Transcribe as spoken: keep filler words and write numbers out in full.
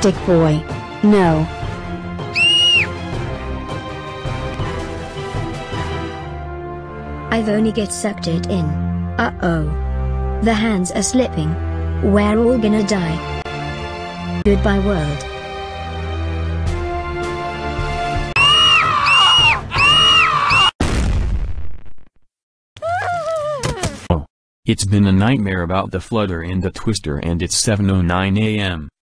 stick boy. No. I've only get sucked it in. Uh-oh. The hands are slipping. We're all gonna die. Goodbye world. Oh. It's been a nightmare about the flutter and the twister, and it's seven oh nine a m